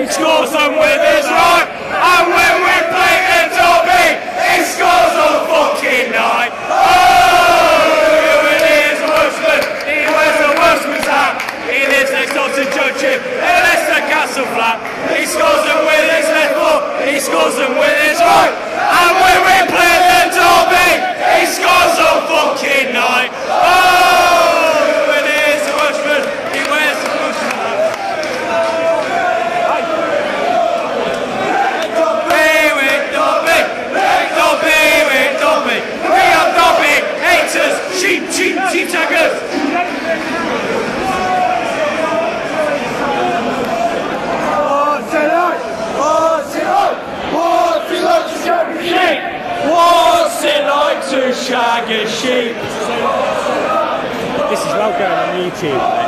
he scores them with his right. And when we play the derby, he scores on fucking night. Oh, it is a Welshman. He wears a Welshman's hat. He lives next door to Judge Chip in Leicester Castle flat. He scores them with his left foot. He scores them with his right. And when we play the derby, he scores on fucking night. Oh, it is a Welshman. He wears a Welshman's hat. Sheep taggers! What's it like to shag a sheep? This is well going on YouTube.